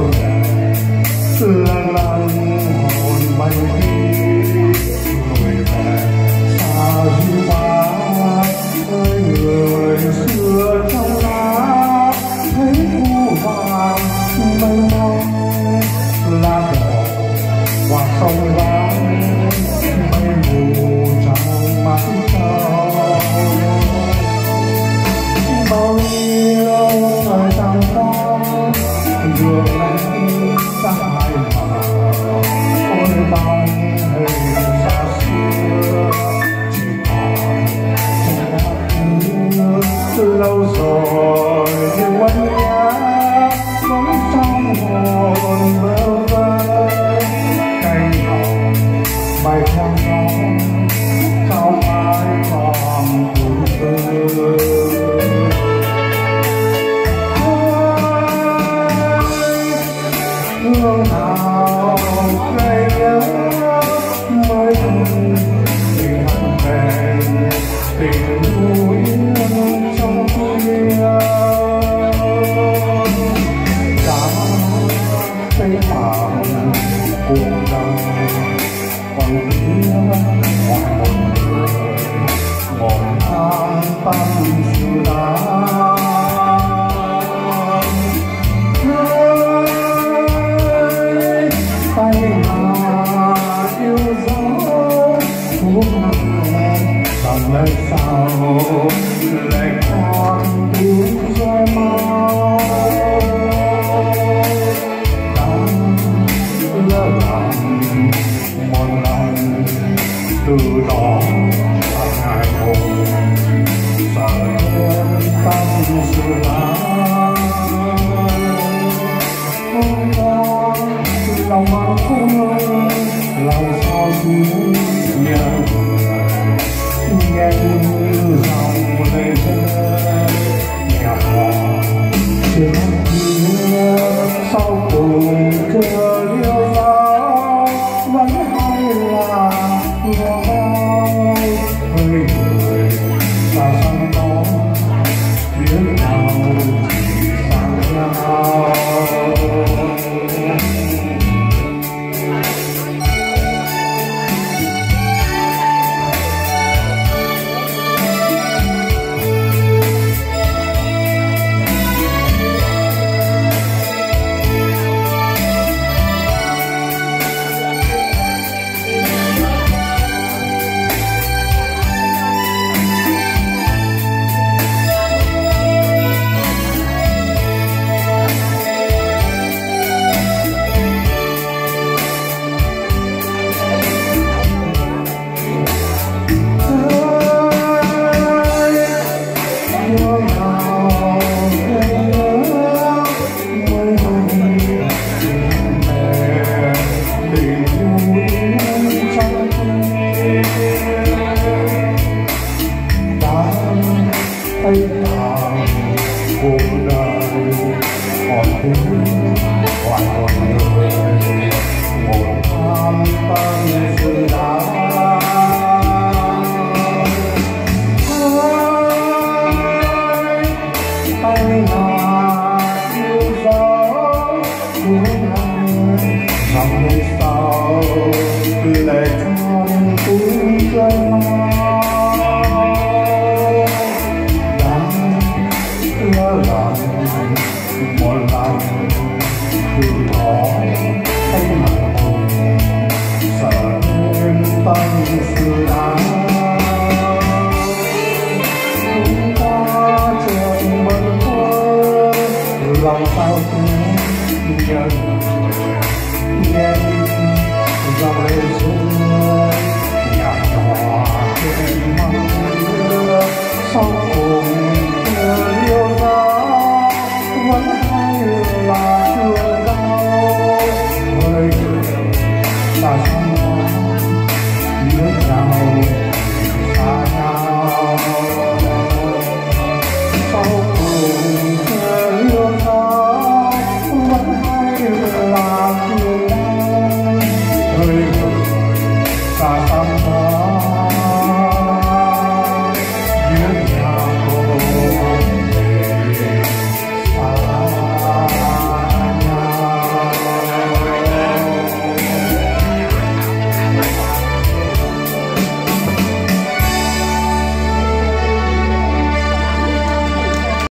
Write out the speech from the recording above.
lần lần hồn bay đi người về xa dư quá ơi người xưa trong lá thấy thu vàng mênh mông lá đỏ qua sông vắng mây mù trong mắt trâu bao nhiêu thời gian qua đường lên xa hai mà ôi bao hình xa xưa chỉ còn trong mắt lâu rồi nhưng vẫn nhớ vẫn trong hồn vơ vơ cánh hồng bay theo gió sao mãi còn buồn vơ hương nào cây nhớ mới tình hận về tình vui trong khuya đã thấy thảm cuộc đời còn kia ngoài một người một tháng tâm sự đã tay mà yêu dấu thuốc nặng dòng lời sao lại còn buông rơi mau đang lỡ lặng một lần từ đó ngày hôm giờ thêm tâm sự lắm hôm qua lòng mang thương lòng sao duyên nhớ người nghe như dòng lệ rơi nhà họ trên kia sau cùng chờ liêu giáo vẫn hay là ngói hơi người xa xăm đó biết nào chỉ sang nhau thấy thảm cuộc đời còn thiếu ngoài một người một tham tâm sự đã tay mà yêu gió cuốn hàng dòng đời sau lệ trong túi rơi mau lỡ lặng một lần từ đó thấy mặt hồng sợ thêm tâm sự đã hôm qua trường bâng khuâng lòng sao thương nhớ người nghe dòng lệ rơi nhạt nhòa trên mắt mưa sau cùng yêu giá vẫn hay là